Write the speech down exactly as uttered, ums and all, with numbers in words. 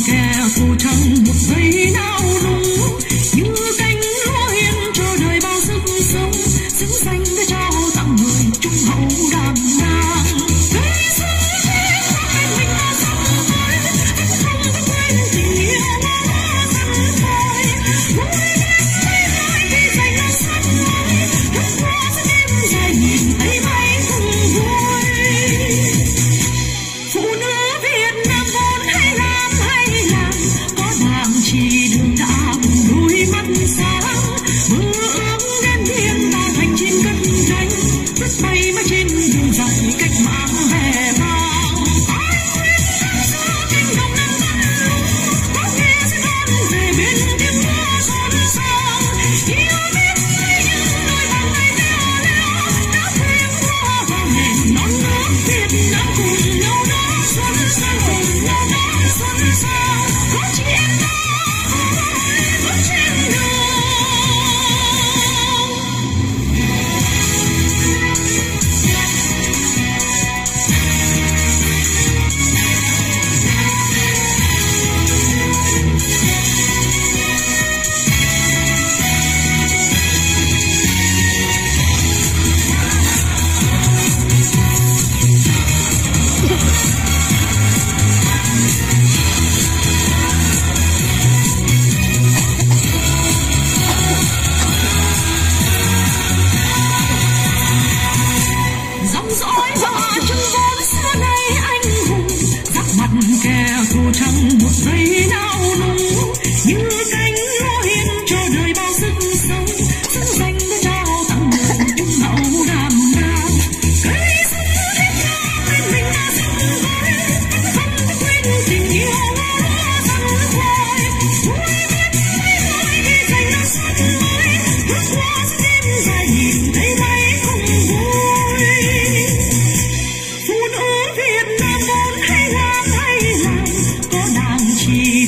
kẻ thù chẳng một giây nào đúng, như cánh lúa hiên cho đời bao sức sống, xứng danh để trao tặng người trung hậu đàn nang. Cây xứng thêm bên mình ta sống với, không có quên tình yêu nó sẵn thôi. Vui biết mấy mai khi giành nó sắp mới, thức qua sẽ đêm dài nhìn thấy mấy cùng vui. Phụ nữ Việt Nam vốn hay làm hay làm, có đảng chỉ đường đã đôi mắt sáng, mơ ước đến thiên ta thành chim cất cánh, biết bay mãi trên đường dài cách mạng vẻ vang. Ai khuyên năm xưa cánh đồng năm văn lúa, có nghe sẽ đón về bên tiếng mưa xôn xao. Yêu biết mấy những đôi bàn tay leo leo, đã thêm hoa vào nền non nước Việt Nam cùng nhau đó xuân sang cùng nhau đó xuân sang. Có chị em ta bước trên đường. Dòng dõi và chân vốn xưa nay anh hùng, giáp mặt kẻ thù chẳng một giây nào nung, như cánh lúa hiên cho đời bao sức sống, xứng danh để trao tặng người trung hậu đàn nang. Cây xứng thêm cho bên mình ta sống với, không có quên tình yêu nó sẵn thôi. Vui biết mấy mai khi giành nó sắp mới, bước qua sẽ đêm dài nhìn thấy mấy cùng vui. Phụ nữ Việt Nam vốn hay làm hay làm, có đảng chỉ